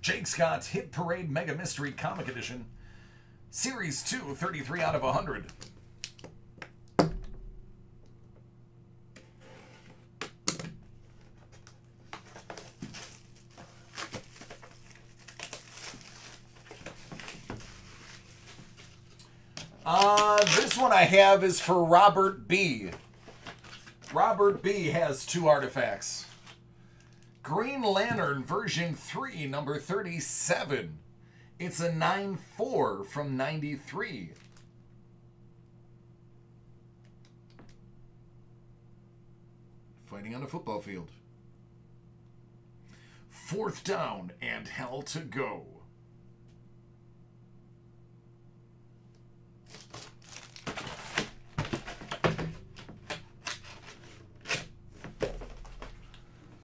Jake Scott's Hit Parade Mega Mystery Comic Edition. Series 2, 33 out of 100. This one I have is for Robert B. Robert B has 2 artifacts. Green Lantern version 3, number 37. It's a 9-4 from 93. Fighting on a football field. 4th down and hell to go.